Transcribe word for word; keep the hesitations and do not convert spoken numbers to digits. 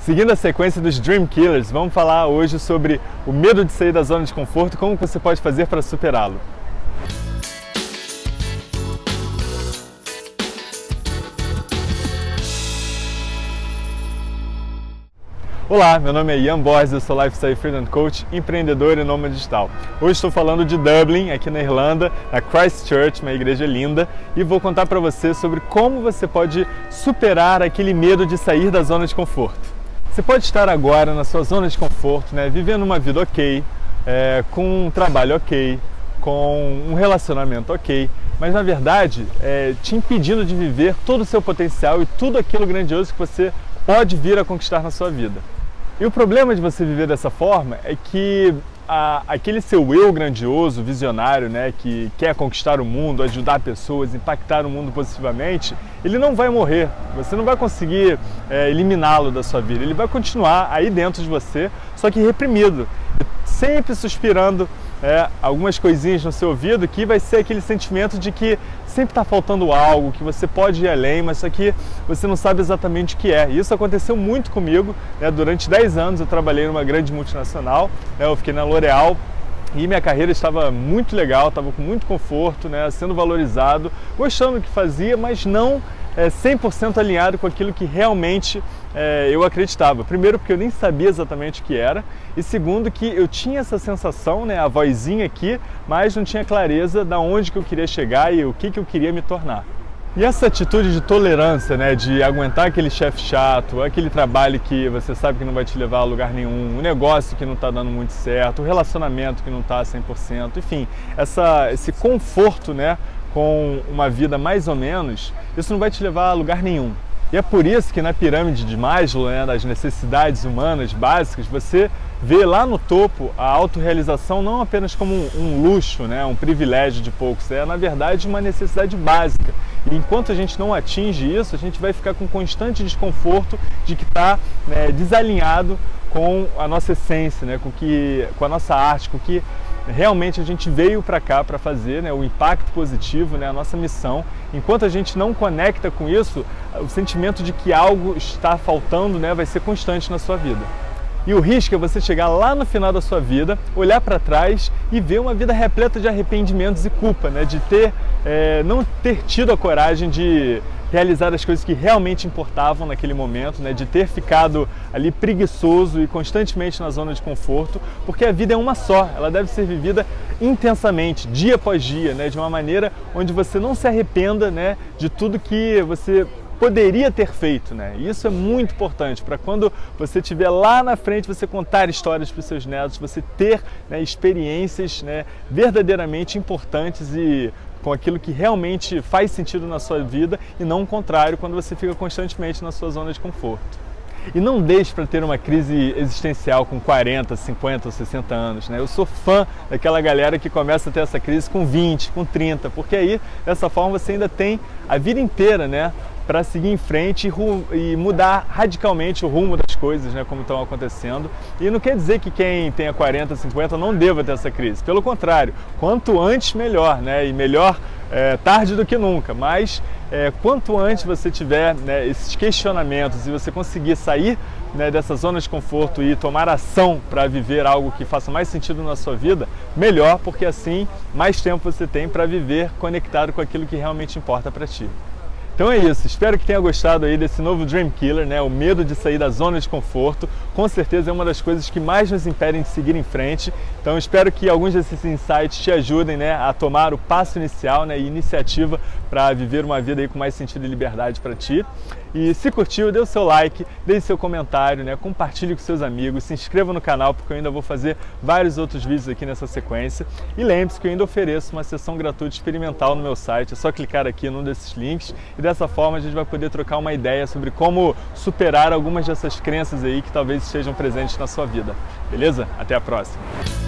Seguindo a sequência dos Dream Killers, vamos falar hoje sobre o medo de sair da zona de conforto e como você pode fazer para superá-lo. Olá, meu nome é Ian Borges, eu sou Lifestyle Freedom Coach, empreendedor e nômade digital. Hoje estou falando de Dublin, aqui na Irlanda, na Christchurch, uma igreja linda, e vou contar para você sobre como você pode superar aquele medo de sair da zona de conforto. Você pode estar agora na sua zona de conforto, né, vivendo uma vida ok, é, com um trabalho ok, com um relacionamento ok, mas na verdade é, te impedindo de viver todo o seu potencial e tudo aquilo grandioso que você pode vir a conquistar na sua vida. E o problema de você viver dessa forma é que a, aquele seu eu grandioso, visionário, né, que quer conquistar o mundo, ajudar pessoas, impactar o mundo positivamente, ele não vai morrer, você não vai conseguir é, eliminá-lo da sua vida, ele vai continuar aí dentro de você, só que reprimido, sempre suspirando é, algumas coisinhas no seu ouvido, que vai ser aquele sentimento de que sempre está faltando algo, que você pode ir além, mas só que você não sabe exatamente o que é. E isso aconteceu muito comigo, né? Durante dez anos eu trabalhei numa grande multinacional, né? Eu fiquei na L'Oréal e minha carreira estava muito legal, estava com muito conforto, né? Sendo valorizado, gostando do que fazia, mas não é, cem por cento alinhado com aquilo que realmente é, eu acreditava. Primeiro porque eu nem sabia exatamente o que era, e segundo que eu tinha essa sensação, né, a vozinha aqui, mas não tinha clareza de onde que eu queria chegar e o que que eu queria me tornar. E essa atitude de tolerância, né, de aguentar aquele chefe chato, aquele trabalho que você sabe que não vai te levar a lugar nenhum, o negócio que não está dando muito certo, o relacionamento que não está cem por cento, enfim, essa, esse conforto, né, com uma vida mais ou menos, isso não vai te levar a lugar nenhum. E é por isso que na pirâmide de Maslow, né, das necessidades humanas básicas, você vê lá no topo a autorrealização não apenas como um, um luxo, né, um privilégio de poucos, é na verdade uma necessidade básica. E enquanto a gente não atinge isso, a gente vai ficar com constante desconforto de que está, né, desalinhado com a nossa essência, né, com, que, com a nossa arte, com que realmente a gente veio para cá para fazer, né, o impacto positivo, né, a nossa missão. Enquanto a gente não conecta com isso, o sentimento de que algo está faltando, né, vai ser constante na sua vida. E o risco é você chegar lá no final da sua vida, olhar para trás e ver uma vida repleta de arrependimentos e culpa, né, de ter, é, não ter tido a coragem de realizar as coisas que realmente importavam naquele momento, né, de ter ficado ali preguiçoso e constantemente na zona de conforto, porque a vida é uma só, ela deve ser vivida intensamente, dia após dia, né, de uma maneira onde você não se arrependa, né, de tudo que você poderia ter feito, né? E isso é muito importante para quando você estiver lá na frente, você contar histórias para os seus netos, você ter, né, experiências, né, verdadeiramente importantes e com aquilo que realmente faz sentido na sua vida e não o contrário, quando você fica constantemente na sua zona de conforto. E não deixe para ter uma crise existencial com quarenta, cinquenta ou sessenta anos, né? Eu sou fã daquela galera que começa a ter essa crise com vinte, com trinta, porque aí, dessa forma, você ainda tem a vida inteira, né, para seguir em frente e, e mudar radicalmente o rumo das coisas, né, como estão acontecendo. E não quer dizer que quem tenha quarenta, cinquenta não deva ter essa crise. Pelo contrário, quanto antes melhor, né, e melhor é, tarde do que nunca. Mas é, quanto antes você tiver, né, esses questionamentos e você conseguir sair, né, dessa zona de conforto e tomar ação para viver algo que faça mais sentido na sua vida, melhor, porque assim mais tempo você tem para viver conectado com aquilo que realmente importa para ti. Então é isso, espero que tenha gostado aí desse novo Dream Killer, né? O medo de sair da zona de conforto, com certeza é uma das coisas que mais nos impedem de seguir em frente. Então espero que alguns desses insights te ajudem, né, a tomar o passo inicial, né, e iniciativa para viver uma vida aí com mais sentido e liberdade para ti. E se curtiu, dê o seu like, deixe seu comentário, né, compartilhe com seus amigos, se inscreva no canal porque eu ainda vou fazer vários outros vídeos aqui nessa sequência. E lembre-se que eu ainda ofereço uma sessão gratuita experimental no meu site, é só clicar aqui num desses links e dessa forma a gente vai poder trocar uma ideia sobre como superar algumas dessas crenças aí que talvez estejam presentes na sua vida. Beleza? Até a próxima!